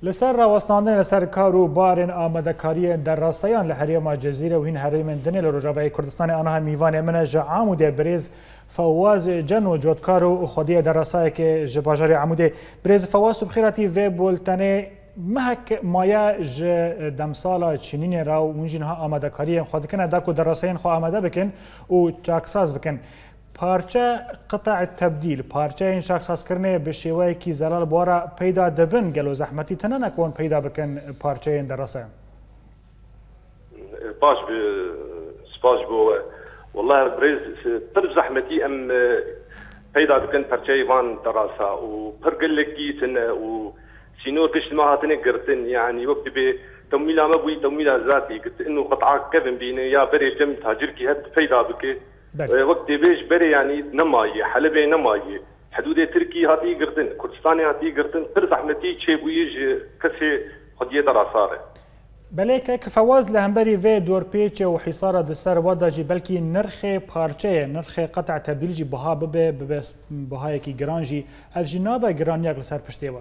لسر راوستاندن لسر کار و بارن آمادهکاری در راستیان لحریم جزیره و هین حریم دنی لروجاوی کردستان آنها میوان من عمود بریز فواز جنو جودکار و خودی در راستای که جباجار عمود بریز فواز بخیراتی و بولتنه محک مایا ج دمسالا چنین را و اونجینها آمادهکاری خود کنه داکو در راستیان خو آماده بکن و چاکساز بکن. پارچه قطع تبدیل پارچه این شخص کرنه به شیوه کی زلال بارا پیدا دبن گلو زحمتی تنه نکون پیدا بکن پارچه این دراسه سپاس بو والله بريز طلب زحمتي ام پیدا بکن پارچه وان دراسه و پرگلکی تنه و سينور كش ما هاتني قرتن يعني وقت به تمويل ما بوي تمويل ذاتي قلت انه قطعه كذب بين يا بري جم تاجر كي هد پیدا بك وقت بيش بري يعني نماي حلبي نماي حدود تركي هاتي قرتن كردستاني هاتي قرتن طر زحمتي تشي بويج كسي قضيه دراساره بله که فواز لهمبری و دور پیچ و حصار دسر وداجی بلکی نرخ پارچه نرخ قطع تبدیل جی بها به بهای کی گرانجی اف جناب گرانیاک لسر پشتیوا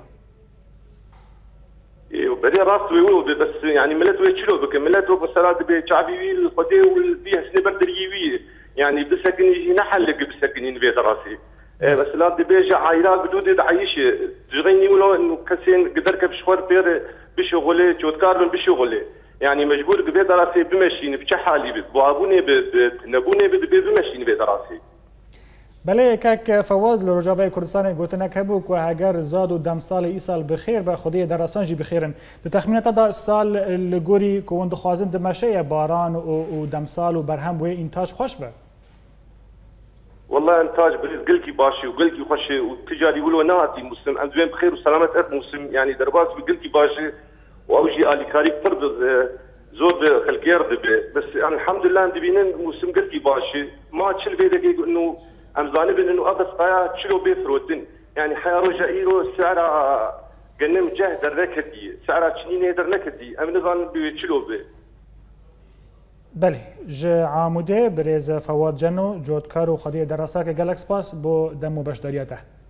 بدي راس ويقولوا بس يعني ملت ويشيلوا بك ملت وبسرات بشعبي القدي والبيها سنبر دريوي يعني بسكن يجي نحلق بسكنين بيت راسي بس لا بدي بيجي عائلات بدود تعيش تغني ولا انه كسين قدر كبشخور بير بشغله جودكار بشغله يعني مجبور بيت راسي بمشيني بشحالي بابوني بنبوني بمشيني بيت راسي بله که فواز لروجاوی کردستان گوتنه که بو که اگر زاد و دم سال ای سال بخیر به خودی درستان جی بخیرن به تخمینات دا سال لگوری که وند خوازن دمشه باران و دم سال و برهم بوی انتاج خوش به والله انتاج بريز قلكي باشي وقلكي خوشي وتجاري ولو ناتي مسلم ام زين بخير وسلامه مسلم يعني درباس بقلكي باشي واوجي الي كاريك فرد زود خلقير بس يعني الحمد لله دبينن مسلم قلكي باشي ما تشل بيدك انه ام زانبن انه اغس قايا تشلو بيفرودن يعني حيارو جايرو سعرها قنم جاه درنكدي سعرها تشنين درنكدي ام نظام بيتشلو بي بله ج عاموده برز فواد جنو جودکار و خدی دراسه که گلکس پاس بو دمو بشداریته